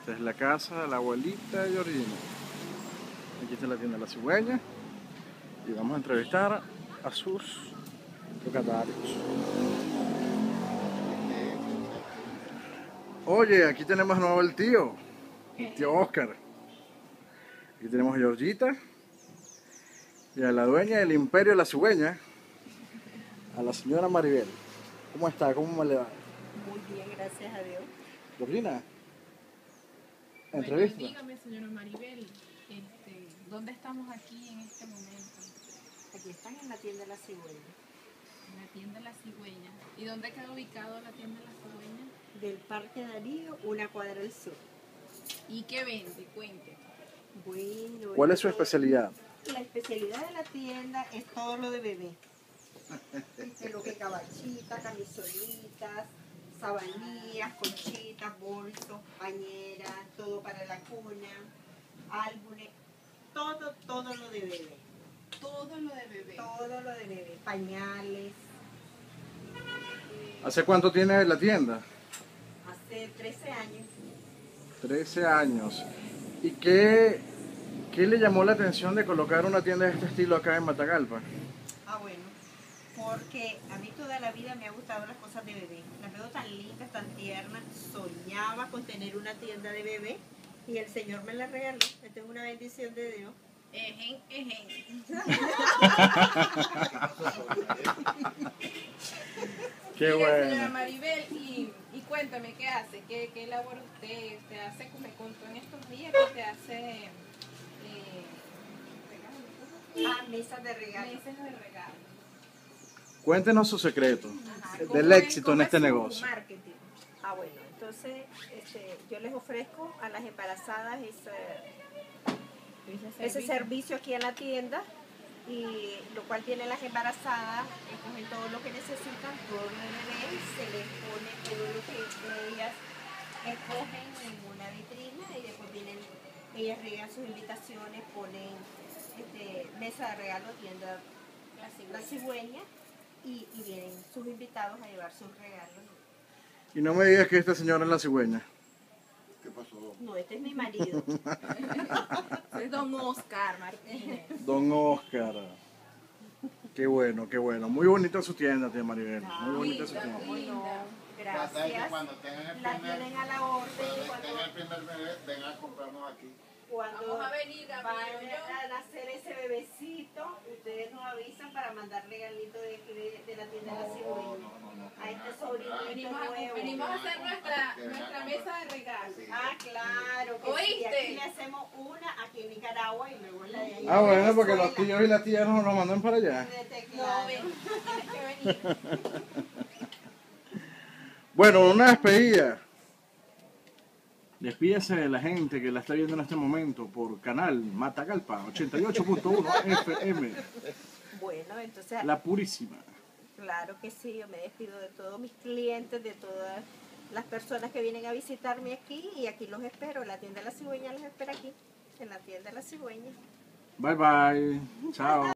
Esta es la casa de la abuelita Georgina. Aquí está la tienda de La Cigüeña. Y vamos a entrevistar a sus locatarios. Oye, aquí tenemos de nuevo el tío Oscar. Aquí tenemos a Georgita y a la dueña del Imperio de La Cigüeña, a la señora Maribel. ¿Cómo está? ¿Cómo me le va? Muy bien, gracias a Dios. Georgina, Bueno, entrevista. dígame, señora Maribel, ¿dónde estamos aquí en este momento? Aquí están en la tienda de La Cigüeña, En la tienda La Cigüeña. ¿Y dónde queda ubicado la tienda La Cigüeña? del Parque Darío, una cuadra al sur. ¿Y qué vende? Cuente. Bueno, ¿Cuál es su todo- especialidad? La especialidad de la tienda es todo lo de bebé. Lo que cabachitas, camisolitas, sabanillas, conchitas, bolsos, pañeras, todo para la cuna, álbumes, todo lo de bebé. Todo lo de bebé. Todo lo de bebé, pañales. ¿Hace cuánto tiene la tienda? Hace 13 años. 13 años. ¿Y qué le llamó la atención de colocar una tienda de este estilo acá en Matagalpa? Ah, bueno, porque a mí toda la vida me ha gustado las cosas de bebé. Las veo tan lindas, tan tiernas. Soñaba con tener una tienda de bebé y el Señor me la regaló. Esta es una bendición de Dios. Ejen. Qué Diga, señora bueno. Maribel, y cuéntame, ¿qué hace? ¿Qué elabora usted? ¿Usted hace, como me contó en estos días, que usted hace Mesas de regalo. mesas de regalo? Cuéntenos su secreto ¿Cómo del es- éxito cómo en es este su negocio. Marketing. Ah, bueno, entonces yo les ofrezco a las embarazadas ese servicio aquí en la tienda, y lo cual tienen las embarazadas, escogen todo lo que necesitan, todo lo de bebé, se les pone todo lo que ellas escogen en una vitrina y después vienen, ellas riegan sus invitaciones, ponen mesa de regalo, tienda La Cigüeña, y vienen sus invitados a llevar sus regalos. Y no me digas que esta señora es la cigüeña. ¿Qué pasó? No, este es mi marido. Es don Oscar Martínez. Don Oscar. Qué bueno, qué bueno. Muy bonita su tienda, tía Maribel. Muy bonita su tienda. ¿Cómo no? Ya sabes que Gracias. cuando tengan el La primer, tienen a la orden. cuando tengan el primer bebé, vengan a comprarnos aquí. Cuando Vamos a venir, van Gabriel, yo. a nacer ese bebecito, ustedes nos avisan para mandar regalitos de la tienda de La Cigüeña. A este sobrinito nuevo. Venimos a hacer nuestra mesa de regalos. Ah, claro. Que sí. ¿Oíste? Aquí le hacemos una aquí en Nicaragua y luego la de allá. Ah, en bueno, porque los Venezuela. tíos y las tías nos lo mandan para allá. No, ven, tienes que venir. Bueno, una despedida. Despídase de la gente que la está viendo en este momento por canal Matagalpa 88.1 FM. Bueno, entonces, La Purísima. claro que sí, yo me despido de todos mis clientes, de todas las personas que vienen a visitarme aquí, y aquí los espero. La tienda de La Cigüeña los espera aquí, en la tienda de La Cigüeña. Bye bye. Chao.